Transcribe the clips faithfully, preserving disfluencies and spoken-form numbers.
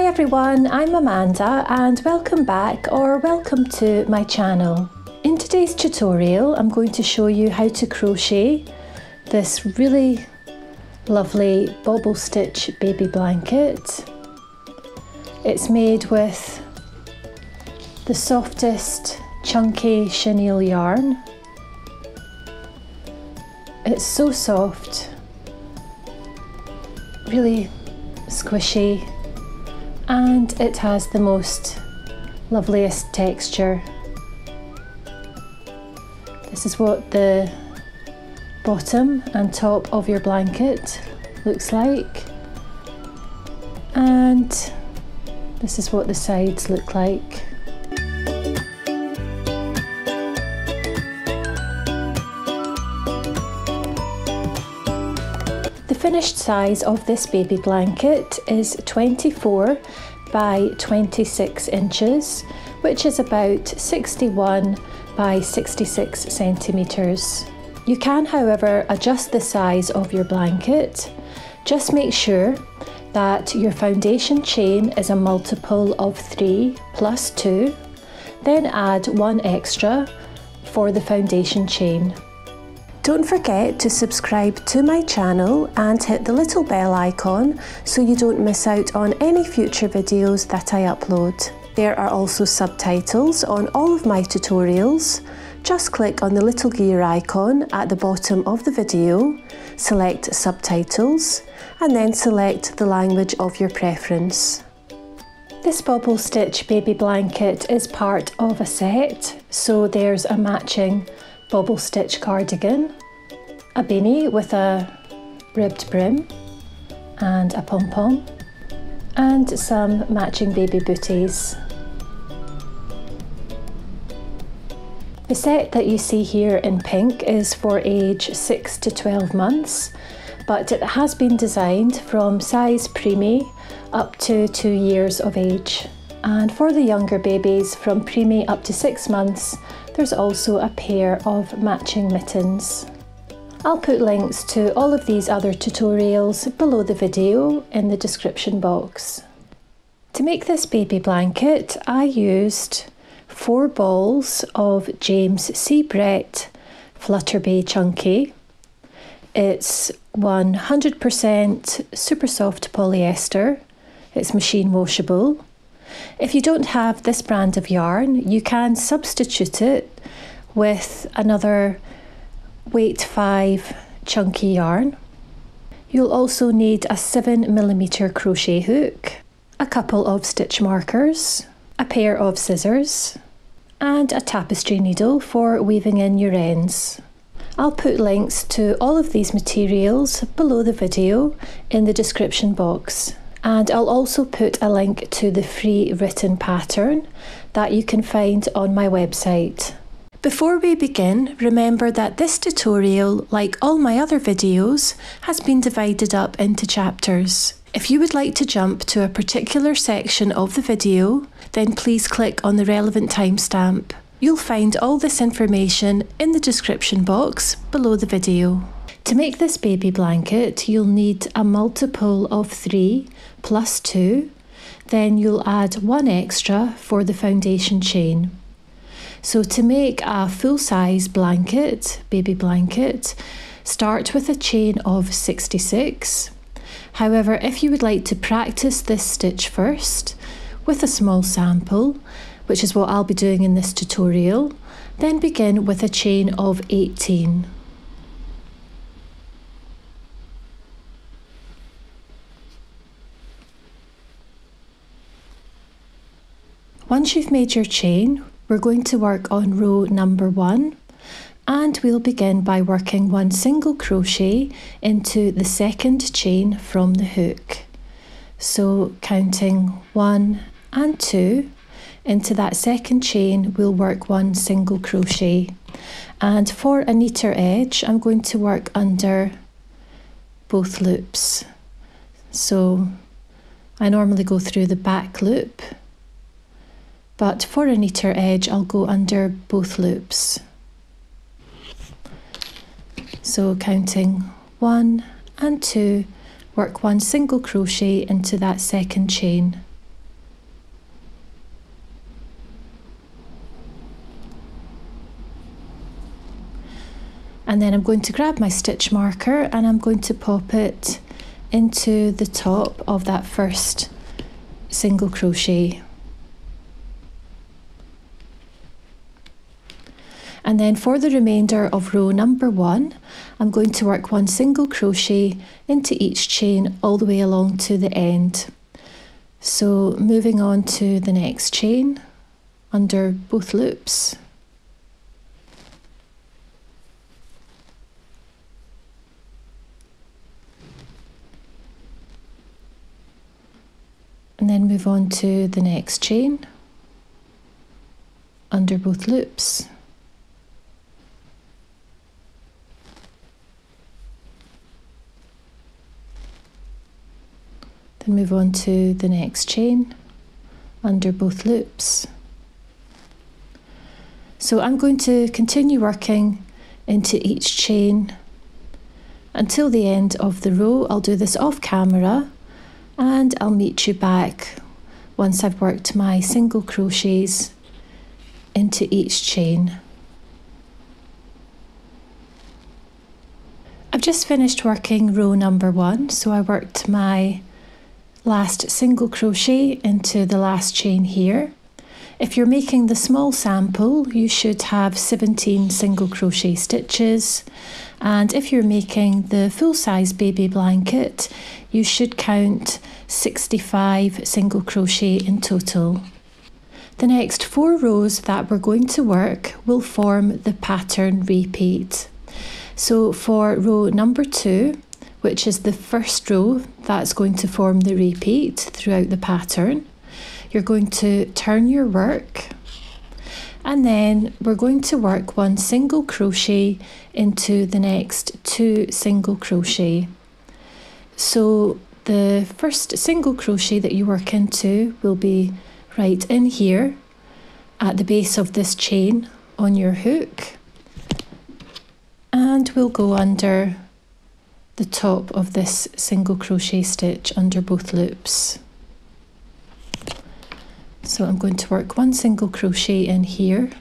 everyone, I'm Amanda and welcome back or welcome to my channel. In today's tutorial I'm going to show you how to crochet this really lovely bobble stitch baby blanket. It's made with the softest chunky chenille yarn. It's so soft, really squishy, and it has the most loveliest texture. This is what the bottom and top of your blanket looks like, and this is what the sides look like. The finished size of this baby blanket is twenty-four by twenty-six inches, which is about sixty-one by sixty-six centimetres. You can, however, adjust the size of your blanket. Just make sure that your foundation chain is a multiple of three plus two, then add one extra for the foundation chain. Don't forget to subscribe to my channel and hit the little bell icon so you don't miss out on any future videos that I upload. There are also subtitles on all of my tutorials. Just click on the little gear icon at the bottom of the video, select subtitles, and then select the language of your preference. This bobble stitch baby blanket is part of a set, so there's a matching bobble stitch cardigan, a beanie with a ribbed brim and a pom-pom, and some matching baby booties. The set that you see here in pink is for age six to twelve months, but it has been designed from size preemie up to two years of age. And for the younger babies from preemie up to six months, there's also a pair of matching mittens. I'll put links to all of these other tutorials below the video in the description box. To make this baby blanket, I used four balls of James C. Brett Flutterbay Chunky. It's one hundred percent super soft polyester. It's machine washable. If you don't have this brand of yarn, you can substitute it with another weight five chunky yarn. You'll also need a seven millimeter crochet hook, a couple of stitch markers, a pair of scissors, and a tapestry needle for weaving in your ends. I'll put links to all of these materials below the video in the description box. And I'll also put a link to the free written pattern that you can find on my website. Before we begin, remember that this tutorial, like all my other videos, has been divided up into chapters. If you would like to jump to a particular section of the video, then please click on the relevant timestamp. You'll find all this information in the description box below the video. To make this baby blanket, you'll need a multiple of three plus two, then you'll add one extra for the foundation chain. So to make a full-size blanket, baby blanket, start with a chain of sixty-six. However, if you would like to practice this stitch first with a small sample, which is what I'll be doing in this tutorial, then begin with a chain of eighteen. Once you've made your chain, we're going to work on row number one, and we'll begin by working one single crochet into the second chain from the hook. So counting one and two, into that second chain we'll work one single crochet, and for a neater edge I'm going to work under both loops. So I normally go through the back loop, but for a neater edge I'll go under both loops. So counting one and two, work one single crochet into that second chain. And then I'm going to grab my stitch marker and I'm going to pop it into the top of that first single crochet. And then for the remainder of row number one, I'm going to work one single crochet into each chain all the way along to the end. So moving on to the next chain under both loops. And then move on to the next chain under both loops. Then move on to the next chain under both loops. So I'm going to continue working into each chain until the end of the row. I'll do this off camera and I'll meet you back once I've worked my single crochets into each chain. I've just finished working row number one, so I worked my last single crochet into the last chain here. If you're making the small sample, you should have seventeen single crochet stitches, and if you're making the full-size baby blanket, you should count sixty-five single crochet in total. The next four rows that we're going to work will form the pattern repeat. So for row number two, which is the first row that's going to form the repeat throughout the pattern, you're going to turn your work, and then we're going to work one single crochet into the next two single crochet. So the first single crochet that you work into will be right in here at the base of this chain on your hook, and we'll go under the top of this single crochet stitch under both loops. So I'm going to work one single crochet in here,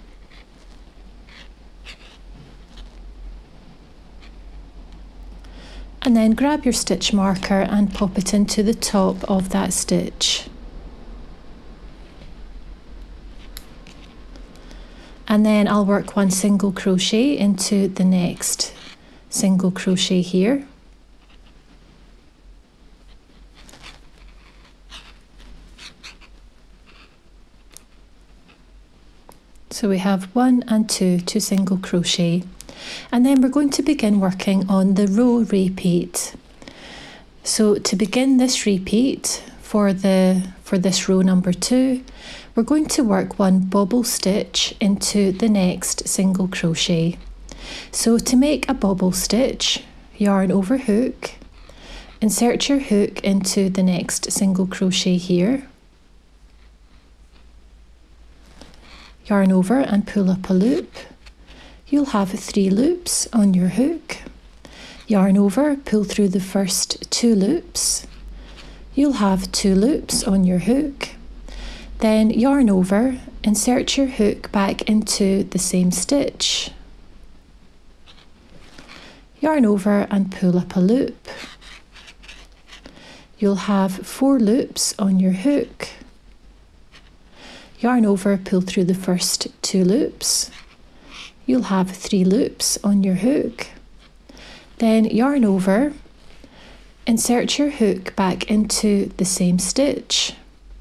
and then grab your stitch marker and pop it into the top of that stitch. And then I'll work one single crochet into the next single crochet here. So we have one and two, two single crochet. And then we're going to begin working on the row repeat. So to begin this repeat for the for this row number two, we're going to work one bobble stitch into the next single crochet. So to make a bobble stitch, yarn over hook, insert your hook into the next single crochet here, yarn over and pull up a loop. You'll have three loops on your hook. Yarn over, pull through the first two loops. You'll have two loops on your hook. Then yarn over, insert your hook back into the same stitch. Yarn over and pull up a loop. You'll have four loops on your hook. Yarn over, pull through the first two loops. You'll have three loops on your hook. Then yarn over, insert your hook back into the same stitch.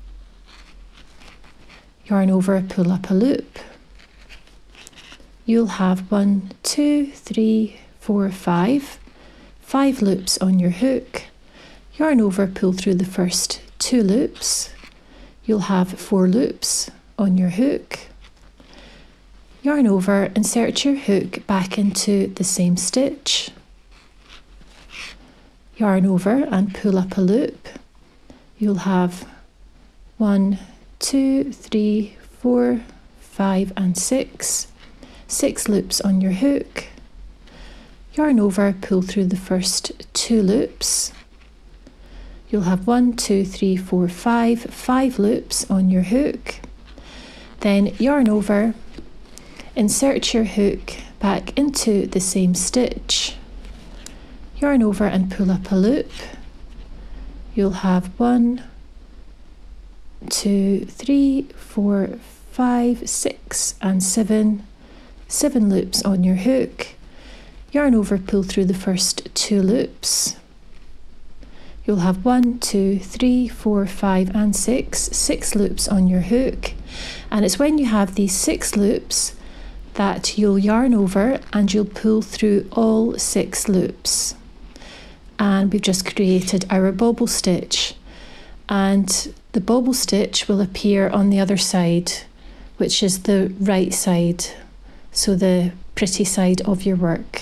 Yarn over, pull up a loop. You'll have one, two, three, four, five, five loops on your hook. Yarn over, pull through the first two loops. You'll have four loops on your hook. Yarn over, insert your hook back into the same stitch. Yarn over and pull up a loop. You'll have one, two, three, four, five and six. Six loops on your hook. Yarn over, pull through the first two loops. You'll have one, two, three, four, five, five loops on your hook. Then yarn over, insert your hook back into the same stitch, yarn over and pull up a loop. You'll have one, two, three, four, five, six and seven, seven loops on your hook. Yarn over, pull through the first two loops. You'll have one, two, three, four, five and six, six loops on your hook. And it's when you have these six loops that you'll yarn over and you'll pull through all six loops. And we've just created our bobble stitch. And the bobble stitch will appear on the other side, which is the right side, so the pretty side of your work.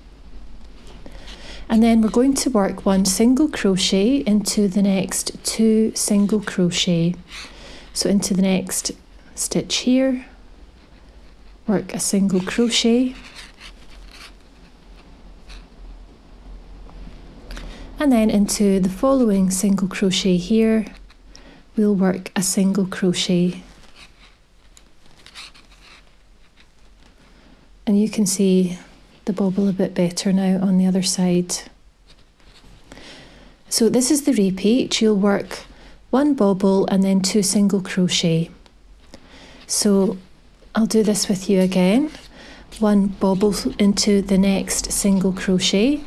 And then we're going to work one single crochet into the next two single crochet. So into the next stitch here, work a single crochet, and then into the following single crochet here, we'll work a single crochet. And you can see the bobble a bit better now on the other side. So this is the repeat. You'll work one bobble and then two single crochet. So I'll do this with you again. One bobble into the next single crochet.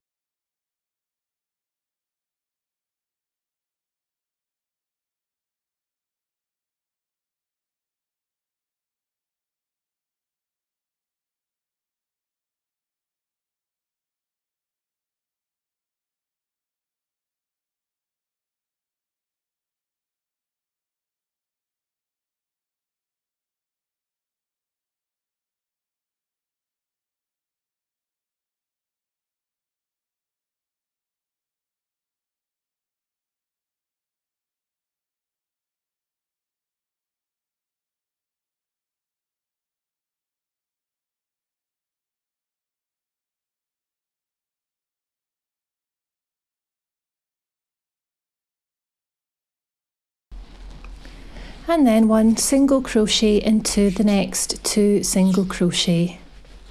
And then one single crochet into the next two single crochet.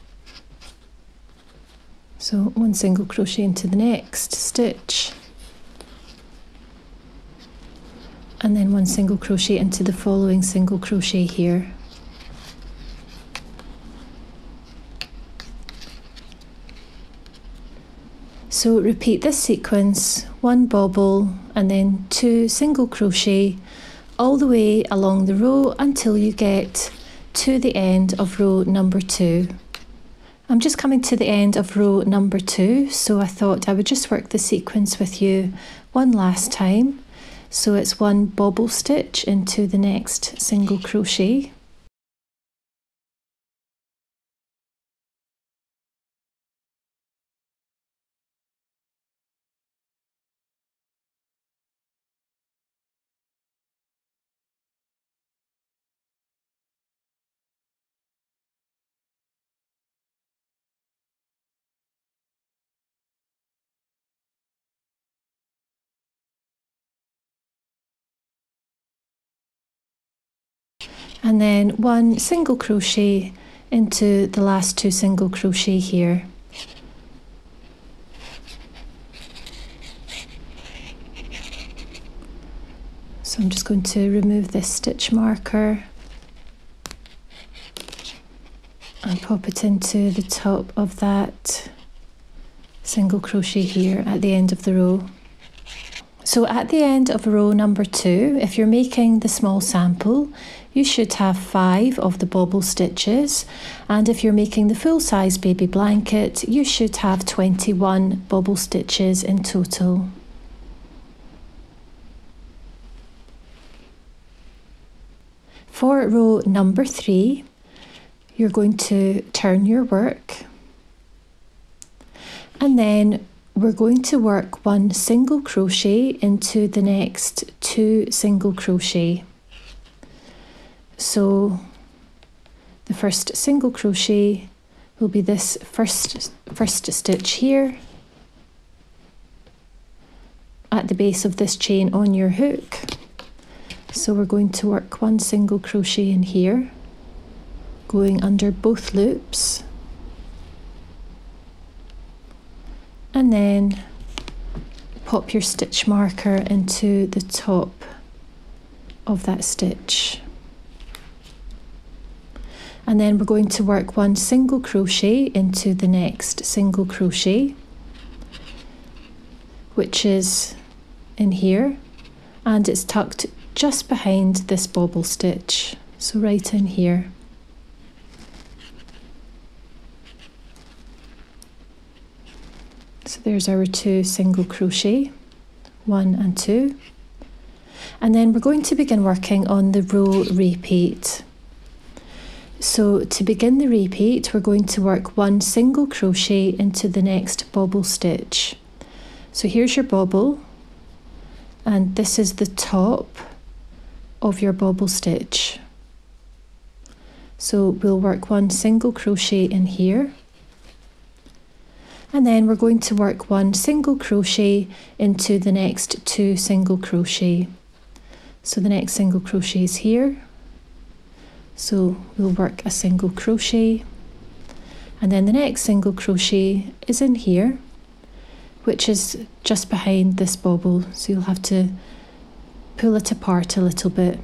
So one single crochet into the next stitch, and then one single crochet into the following single crochet here. So repeat this sequence, one bobble and then two single crochet all the way along the row until you get to the end of row number two. I'm just coming to the end of row number two, so I thought I would just work the sequence with you one last time. So it's one bobble stitch into the next single crochet. And then one single crochet into the last two single crochet here. So I'm just going to remove this stitch marker and pop it into the top of that single crochet here at the end of the row. So at the end of row number two, if you're making the small sample, you should have five of the bobble stitches, and if you're making the full-size baby blanket, you should have twenty-one bobble stitches in total. For row number three, you're going to turn your work, and then we're going to work one single crochet into the next two single crochet. So the first single crochet will be this first, first stitch here at the base of this chain on your hook. So we're going to work one single crochet in here, going under both loops. and then pop your stitch marker into the top of that stitch. And then we're going to work one single crochet into the next single crochet, which is in here, and it's tucked just behind this bobble stitch, so right in here. So there's our two single crochet, one and two. And then we're going to begin working on the row repeat. So to begin the repeat, we're going to work one single crochet into the next bobble stitch. So here's your bobble, and this is the top of your bobble stitch. So we'll work one single crochet in here, and then we're going to work one single crochet into the next two single crochet. So the next single crochet is here, so we'll work a single crochet, and then the next single crochet is in here, which is just behind this bobble, so you'll have to pull it apart a little bit.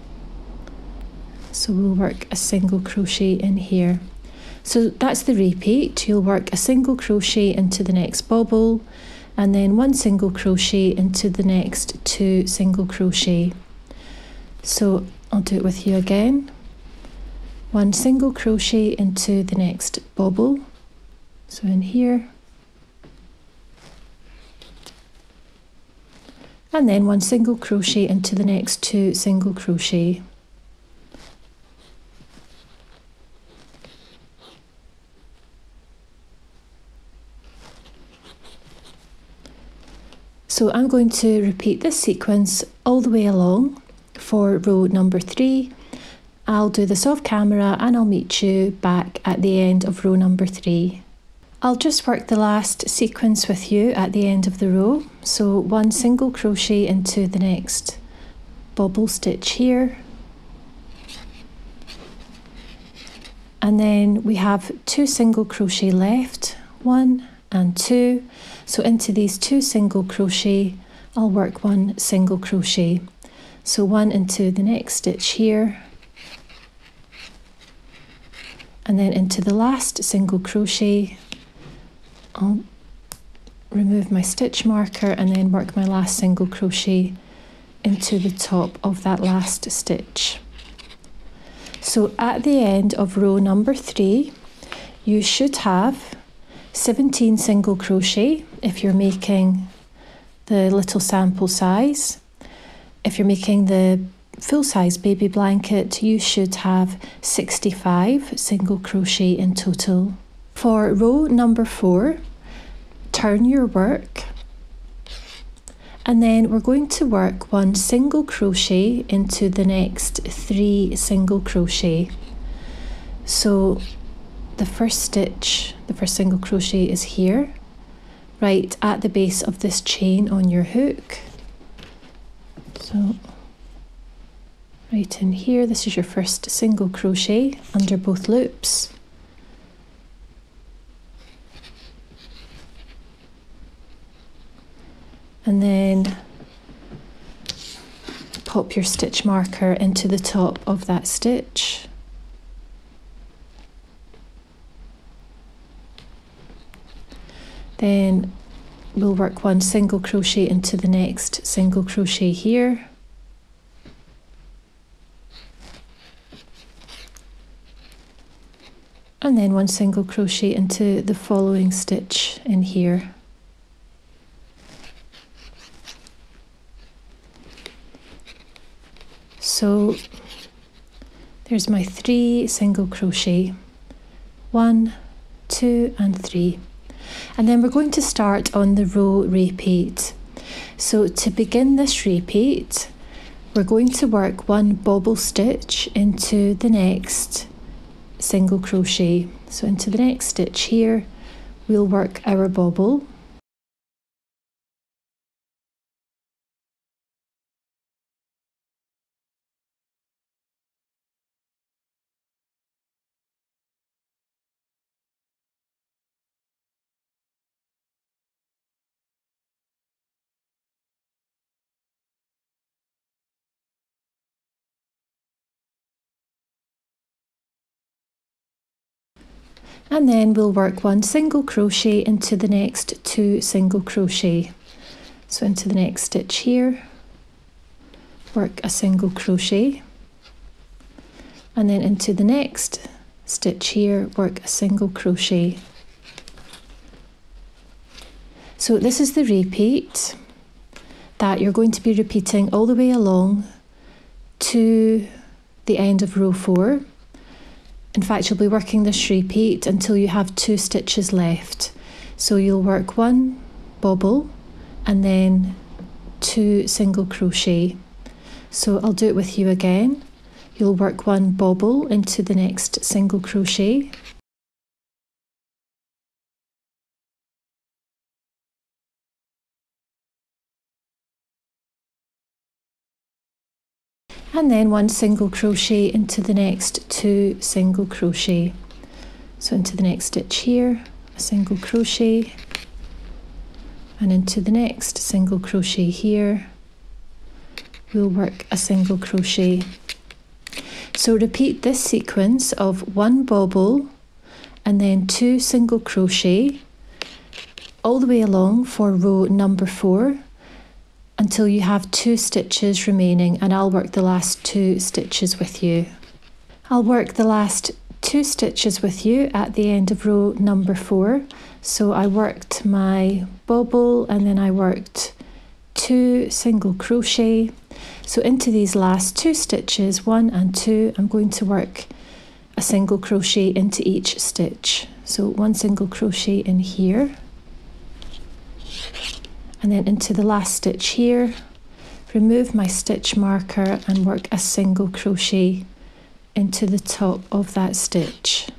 So we'll work a single crochet in here. So that's the repeat. You'll work a single crochet into the next bobble, and then one single crochet into the next two single crochet. So I'll do it with you again. One single crochet into the next bobble, so in here, and then one single crochet into the next two single crochet. So I'm going to repeat this sequence all the way along for row number three. I'll do this off camera and I'll meet you back at the end of row number three. I'll just work the last sequence with you at the end of the row. So one single crochet into the next bobble stitch here. And then we have two single crochet left, one and two. So into these two single crochet, I'll work one single crochet. So one into the next stitch here, and then into the last single crochet, I'll remove my stitch marker and then work my last single crochet into the top of that last stitch. So at the end of row number three, you should have seventeen single crochet if you're making the little sample size. If you're making the full-size baby blanket, you should have sixty-five single crochet in total. For row number four, turn your work, and then we're going to work one single crochet into the next three single crochet. So the first stitch, the first single crochet is here, right at the base of this chain on your hook. So right in here, this is your first single crochet under both loops. And then pop your stitch marker into the top of that stitch. Then we'll work one single crochet into the next single crochet here. And then one single crochet into the following stitch in here. So there's my three single crochet, one, two and three. And then we're going to start on the row repeat. So to begin this repeat, we're going to work one bobble stitch into the next single crochet. So into the next stitch here, we'll work our bobble. And then we'll work one single crochet into the next two single crochet. So into the next stitch here, work a single crochet, and then into the next stitch here, work a single crochet. So this is the repeat that you're going to be repeating all the way along to the end of row four. In fact, you'll be working this repeat until you have two stitches left. So you'll work one bobble and then two single crochet. So I'll do it with you again. You'll work one bobble into the next single crochet. And then one single crochet into the next two single crochet. So into the next stitch here, a single crochet, and into the next single crochet here, we'll work a single crochet. So repeat this sequence of one bobble and then two single crochet all the way along for row number four, until you have two stitches remaining, and I'll work the last two stitches with you. I'll work the last two stitches with you at the end of row number four. So I worked my bobble and then I worked two single crochet. So into these last two stitches, one and two, I'm going to work a single crochet into each stitch. So one single crochet in here, and then into the last stitch here, remove my stitch marker and work a single crochet into the top of that stitch.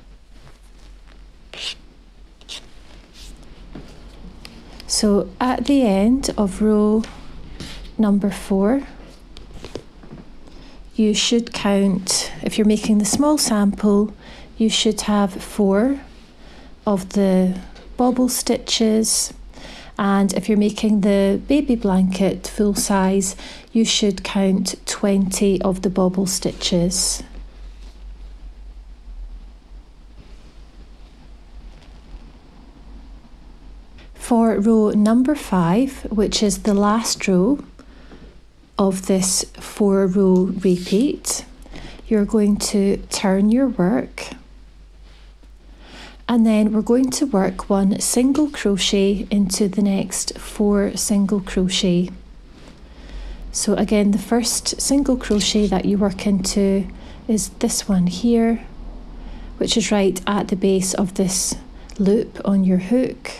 So at the end of row number four, you should count, if you're making the small sample, you should have four of the bobble stitches. And if you're making the baby blanket full size, you should count twenty of the bobble stitches. For row number five, which is the last row of this four row repeat, you're going to turn your work. And then we're going to work one single crochet into the next four single crochet. So again, the first single crochet that you work into is this one here, which is right at the base of this loop on your hook.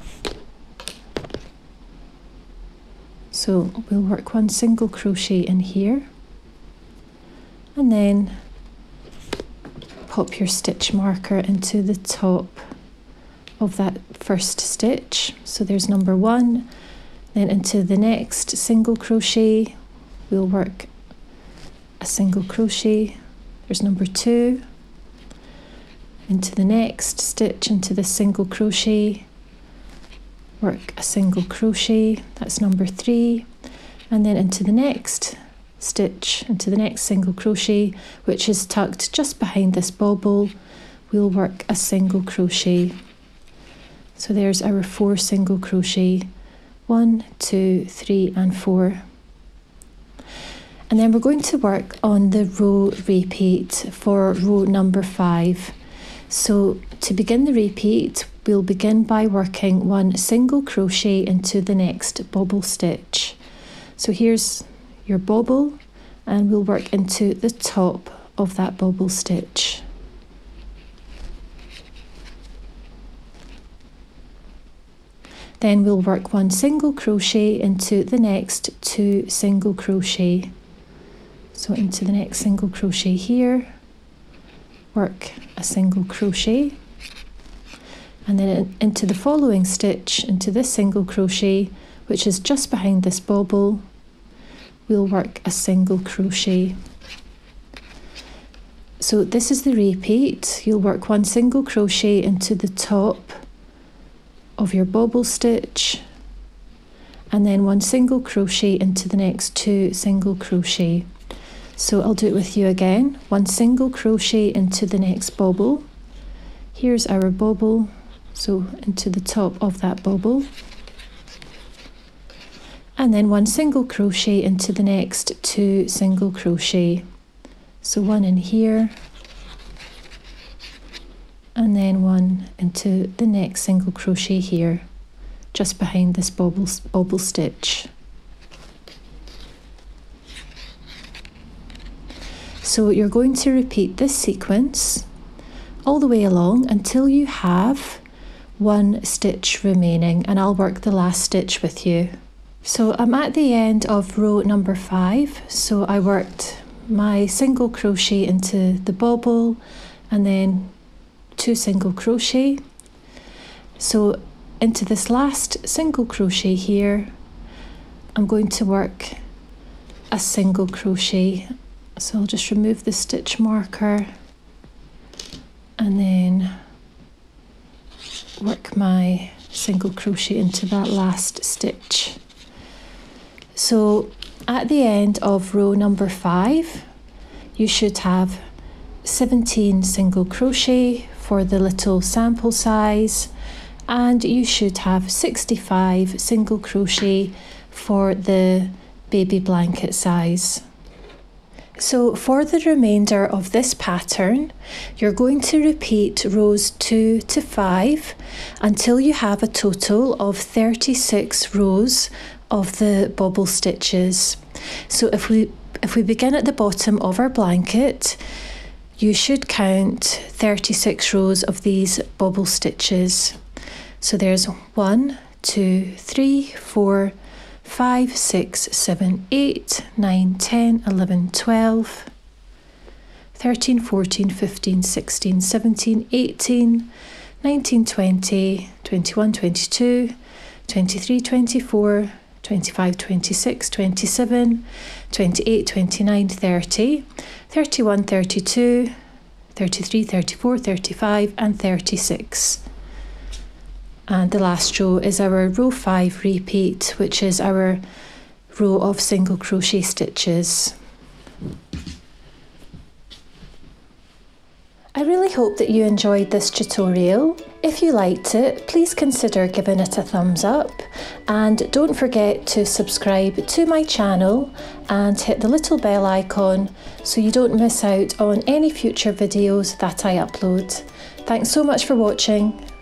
So we'll work one single crochet in here, and then pop your stitch marker into the top of that first stitch. So there's number one, then into the next single crochet, we'll work a single crochet. There's number two, into the next stitch, into the single crochet, work a single crochet, that's number three, and then into the next stitch, into the next single crochet, which is tucked just behind this bobble, we'll work a single crochet. So there's our four single crochet, one, two, three, and four. And then we're going to work on the row repeat for row number five. So to begin the repeat, we'll begin by working one single crochet into the next bobble stitch. So here's your bobble, and we'll work into the top of that bobble stitch. Then we'll work one single crochet into the next two single crochet. So into the next single crochet here, work a single crochet, and then into the following stitch, into this single crochet, which is just behind this bobble, we'll work a single crochet. So this is the repeat. You'll work one single crochet into the top of your bobble stitch, and then one single crochet into the next two single crochet. So I'll do it with you again. One single crochet into the next bobble, Here's our bobble, so into the top of that bobble, and then one single crochet into the next two single crochet. So one in here, and then one into the next single crochet here, just behind this bobble, bobble stitch. So you're going to repeat this sequence all the way along until you have one stitch remaining, and I'll work the last stitch with you. So I'm at the end of row number five, so I worked my single crochet into the bobble and then two single crochet. So into this last single crochet here, I'm going to work a single crochet. So I'll just remove the stitch marker and then work my single crochet into that last stitch. So at the end of row number five, you should have seventeen single crochet for the little sample size, and you should have sixty-five single crochet for the baby blanket size. So for the remainder of this pattern, you're going to repeat rows two to five until you have a total of thirty-six rows of the bobble stitches. So if we if we begin at the bottom of our blanket, you should count thirty-six rows of these bobble stitches. So there's one, two, three, four, five, six, seven, eight, nine, ten, eleven, twelve, thirteen, fourteen, fifteen, sixteen, seventeen, eighteen, nineteen, twenty, twenty-one, twenty-two, twenty-three, twenty-four, twenty-five, twenty-six, twenty-seven, twenty-eight, twenty-nine, thirty, thirty-one, thirty-two, thirty-three, thirty-four, thirty-five and thirty-six. And the last row is our row five repeat, which is our row of single crochet stitches. I really hope that you enjoyed this tutorial. If you liked it, please consider giving it a thumbs up, and don't forget to subscribe to my channel and hit the little bell icon so you don't miss out on any future videos that I upload. Thanks so much for watching.